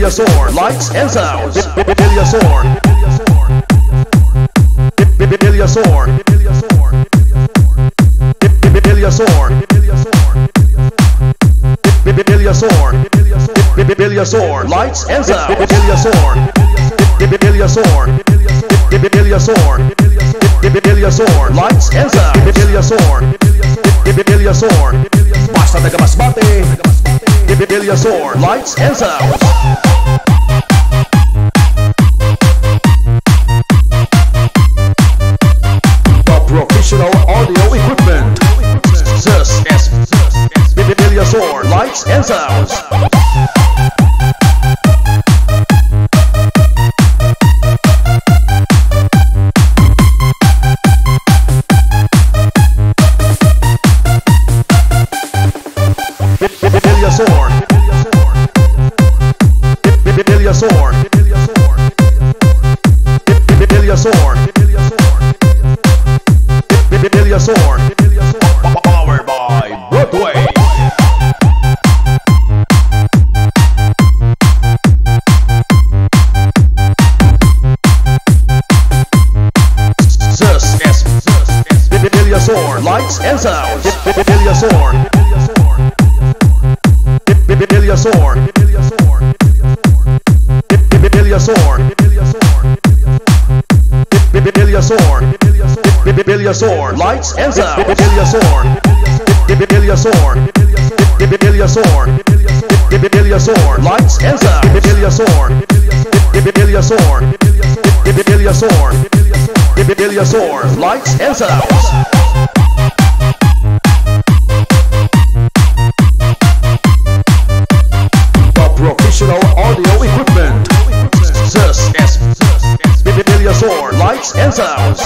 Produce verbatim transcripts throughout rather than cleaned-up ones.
Villasor, lights and sounds. Villasor, Villasor, Villasor, Villasor, Villasor, lights and sounds. Villasor, Villasor, Villasor, Villasor, lights and sounds. Villasor, Villasor, basta taga Masbate. Villasor, lights and sounds. The professional audio equipment. This is Villasor, lights and sounds. Villasor, Villasor, Villasor, Villasor, powered by Broadway. This is Villasor, lights and sounds. Villasor, Villasor, Villasor, Villasor, Villasor, lights and sounds. Villasor, Villasor, Villasor, Villasor, lights and sounds. Villasor, Villasor, Villasor, Villasor, lights and sounds. Professional audio equipment. This is Villasor, lights and sounds.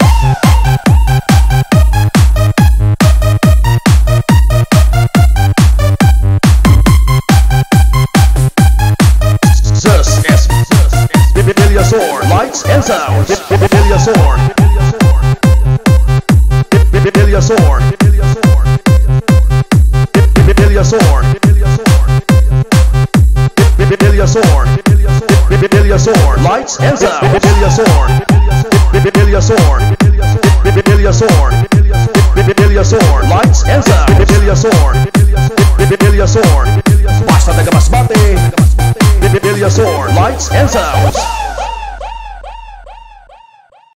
This is Villasor, lights and sounds. Villasor, Villasor, Villasor, Villasor, Villasor, lights and sounds. Villasor, Villasor, Villasor, Villasor, lights and sounds. Villasor, Villasor, basta taga Masbate. Villasor, lights and sounds.